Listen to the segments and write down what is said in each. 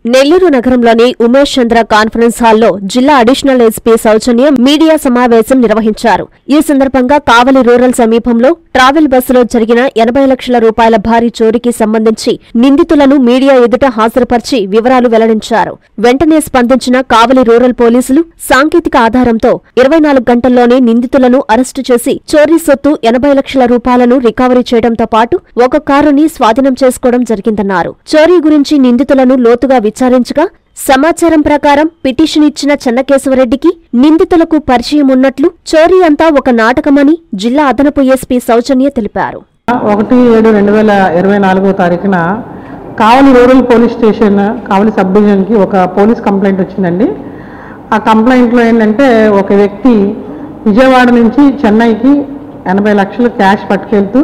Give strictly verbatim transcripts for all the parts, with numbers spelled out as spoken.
నెల్లూరు నగరంలోని ఉమేష్ చంద్ర కాన్ఫరెన్స్ హాల్లో జిల్లా అడిషనల్ ఎస్పీ సౌజన్య మీడియా సమావేశం నిర్వహించారు. ఈ సందర్భంగా కావలి రూరల్ సమీపంలో ట్రావెల్ బస్సులో జరిగిన ఎనభై లక్షల రూపాయల భారీ చోరీకి సంబంధించి నిందితులను మీడియా ఎదుట హాజరుపర్చి వివరాలు వెల్లడించారు. వెంటనే స్పందించిన కావలి రూరల్ పోలీసులు సాంకేతిక ఆధారంతో ఇరవై నాలుగు గంటల్లోనే నిందితులను అరెస్టు చేసి చోరీ సొత్తు ఎనభై లక్షల రూపాయలను రికవరీ చేయడంతో పాటు ఒక కారుని స్వాధీనం చేసుకోవడం జరిగిందన్నారు. చోరీ గురించి నిందితులను లోతుగా విచారించగా సమాచారం ప్రకారం పిటిషన్ ఇచ్చిన చెన్నకేశవరెడ్డికి నిందితులకు పరిచయం ఉన్నట్లు చోరీ అంతా ఒక నాటకమని జిల్లా అదనపు ఎస్పీ సౌజన్య తెలిపారు. ఒకటి ఏడు రెండు వేల ఇరవై నాలుగో తారీఖున Kavali rural police station Kavali sub డివిజన్కి ఒక పోలీస్ కంప్లైంట్ వచ్చిందండి. ఆ కంప్లైంట్లో ఏంటంటే ఒక వ్యక్తి విజయవాడ నుంచి చెన్నైకి ఎనభై లక్షలు క్యాష్ పట్టుకెళ్తూ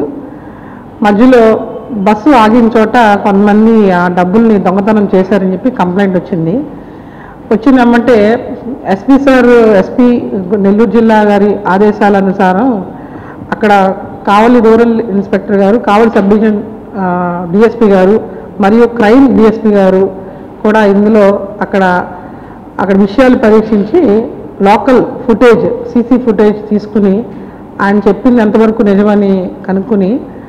మధ్యలో బస్సు ఆగిన చోట కొంతమంది ఆ డబ్బుల్ని దొంగతనం చేశారని చెప్పి కంప్లైంట్ వచ్చింది. వచ్చిందమ్మంటే ఎస్పీ సార్ ఎస్పీ నెల్లూరు జిల్లా గారి ఆదేశాల అనుసారం అక్కడ కావలి రూరల్ ఇన్స్పెక్టర్ గారు, కావలి సబ్ డివిజన్ డిఎస్పీ గారు మరియు క్రైమ్ డిఎస్పీ గారు కూడా ఇందులో అక్కడ అక్కడ విషయాలు పరీక్షించి లోకల్ ఫుటేజ్ సీసీ ఫుటేజ్ తీసుకుని ఆయన చెప్పింది ఎంతవరకు నిజమని కనుక్కుని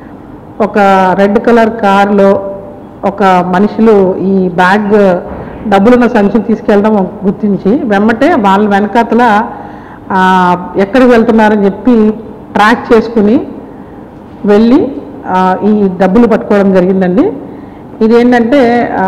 ఒక రెడ్ కలర్ కార్లో ఒక మనుషులు ఈ బ్యాగ్ డబ్బులున్న సంచి తీసుకెళ్ళడం గుర్తించి వెమ్మటే వాళ్ళ వెనకాతల ఎక్కడికి వెళ్తున్నారని చెప్పి ట్రాక్ చేసుకుని వెళ్ళి ఈ డబ్బులు పట్టుకోవడం జరిగిందండి. ఇదేంటంటే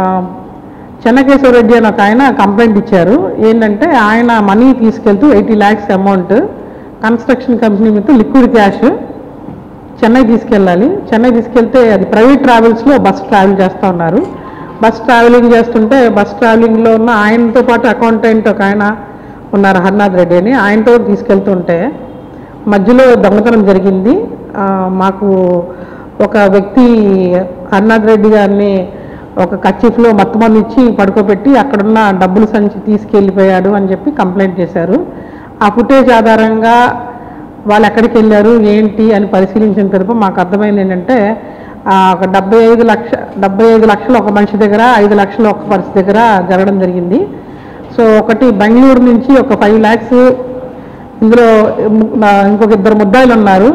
చెన్నకేశవరెడ్డి అని ఒక ఆయన కంప్లైంట్ ఇచ్చారు. ఏంటంటే ఆయన మనీ తీసుకెళ్తూ eighty lakhs amount construction company మీద లిక్విడ్ క్యాష్ చెన్నై తీసుకెళ్ళాలి. చెన్నై తీసుకెళ్తే అది ప్రైవేట్ ట్రావెల్స్లో బస్ ట్రావెల్ చేస్తూ ఉన్నారు. బస్ ట్రావెలింగ్ చేస్తుంటే బస్ ట్రావెలింగ్లో ఉన్న ఆయనతో పాటు అకౌంటెంట్ ఒక ఆయన ఉన్నారు, హర్నాథ్ రెడ్డి అని, ఆయనతో తీసుకెళ్తుంటే మధ్యలో దొంగతనం జరిగింది. మాకు ఒక వ్యక్తి హర్నాథ్ రెడ్డి గారిని ఒక కచ్చిఫ్లో మొత్తం ఇచ్చి పడుకోబెట్టి అక్కడున్న డబ్బులు సంచి తీసుకెళ్ళిపోయాడు అని చెప్పి కంప్లైంట్ చేశారు. ఆ ఫుటేజ్ ఆధారంగా వాళ్ళు ఎక్కడికి వెళ్ళారు ఏంటి అని పరిశీలించిన తరపు మాకు అర్థమైంది ఏంటంటే ఒక డెబ్బై ఐదు లక్ష డెబ్బై ఐదు లక్షలు ఒక మనిషి దగ్గర, ఐదు లక్షలు ఒక పర్సన్ దగ్గర జరగడం జరిగింది. సో ఒకటి బెంగళూరు నుంచి ఒక ఫైవ్ ల్యాక్స్ ఇందులో ఇంకొక ఇద్దరు ముద్దాయిలు ఉన్నారు,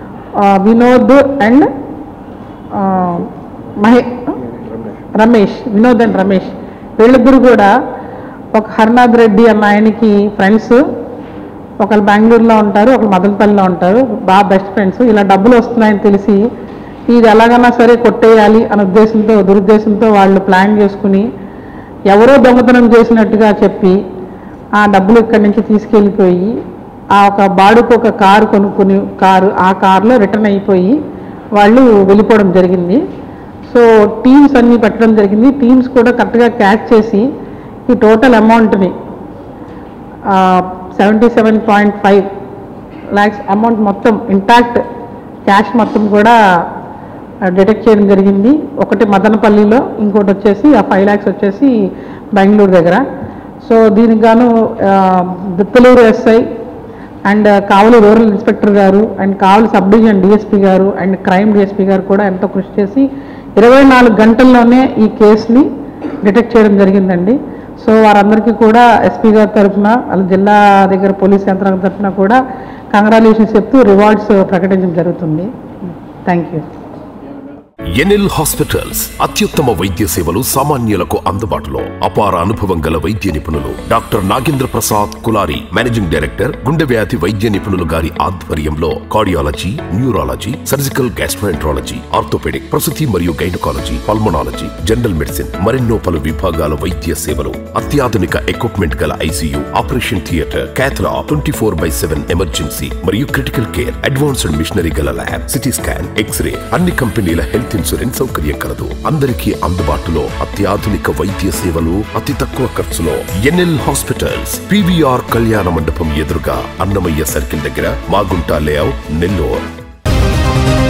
వినోద్ అండ్ మహే రమేష్ వినోద్ అండ్ రమేష్ వీళ్ళిద్దరు కూడా ఒక హర్నాథ్ రెడ్డి అన్న ఆయనకి ఫ్రెండ్స్, ఒకళ్ళు బెంగళూరులో ఉంటారు, ఒకళ్ళు మదనపల్లిలో ఉంటారు, బాగా బెస్ట్ ఫ్రెండ్స్. ఇలా డబ్బులు వస్తున్నాయని తెలిసి ఇది ఎలాగైనా సరే కొట్టేయాలి అనే ఉద్దేశంతో దురుద్దేశంతో వాళ్ళు ప్లాన్ చేసుకుని ఎవరో దొంగతనం చేసినట్టుగా చెప్పి ఆ డబ్బులు ఇక్కడి నుంచి తీసుకెళ్ళిపోయి ఆ ఒక బాడుకు ఒక కారు కొనుక్కుని కారు ఆ కారులో రిటర్న్ అయిపోయి వాళ్ళు వెళ్ళిపోవడం జరిగింది. సో టీమ్స్ అన్నీ పెట్టడం జరిగింది. టీమ్స్ కూడా కరెక్ట్గా క్యాచ్ చేసి ఈ టోటల్ అమౌంట్ని seventy seven point five lakhs amount మొత్తం ఇంటాక్ట్ క్యాష్ మొత్తం కూడా డిటెక్ట్ చేయడం జరిగింది. ఒకటి మదనపల్లిలో, ఇంకోటి వచ్చేసి ఆ ఫైవ్ ల్యాక్స్ వచ్చేసి బెంగళూరు దగ్గర. సో దీనికి గాను Dittaluru SI and Kavali rural inspector గారు and Kavali sub division DSP గారు అండ్ క్రైమ్ డిఎస్పీ గారు కూడా ఎంతో కృషి చేసి ఇరవై నాలుగు గంటల్లోనే ఈ కేసుని డిటెక్ట్ చేయడం జరిగిందండి. సో వారందరికీ కూడా ఎస్పీ గారి తరఫున జిల్లా దగ్గర పోలీస్ యంత్రాంగం తరఫున కూడా కంగ్రాచులేషన్స్ చెప్తూ రివార్డ్స్ ప్రకటించడం జరుగుతుంది. Thank you. ఎన్ఎల్ హాస్పిటల్స్ అత్యుత్తమ వైద్య సేవలు సామాన్యులకు అందుబాటులో. అపార అనుభవం గల వైద్య నిపుణులు doctor Nagendra Prasad Kulari, managing director, గుండె వ్యాధి వైద్య నిపుణులు గారి ఆధ్వర్యంలో cardiology, neurology, surgical gastroenterology, orthopaedic, ప్రసూతి మరియు గైనకాలజీ, పల్మనాలజీ, జనరల్ మెడిసిన్ మరెన్నో పలు విభాగాల వైద్య సేవలు. అత్యాధునిక ఎక్విప్మెంట్ గల ICU, operation theatre, cath lab, twenty four by seven emergency మరియు క్రిటికల్ కేర్, అడ్వాన్స్డ్ మిషనరీ గల ల్యాబ్, సిటీ స్కాన్, ఎక్స్రే, అన్ని కంపెనీల హెల్త్ ఇన్సూరెన్స్ సౌకర్యం కలదు. అందరికీ అందుబాటులో అత్యాధునిక వైద్య సేవలు అతి తక్కువ ఖర్చులో. ఎన్ఎల్ హాస్పిటల్స్, పీవీఆర్ కళ్యాణ మండపం ఎదురుగా, అన్నమయ్య సర్కిల్ దగ్గర, మాగుంట లేఅవుట్, నెల్లూరు.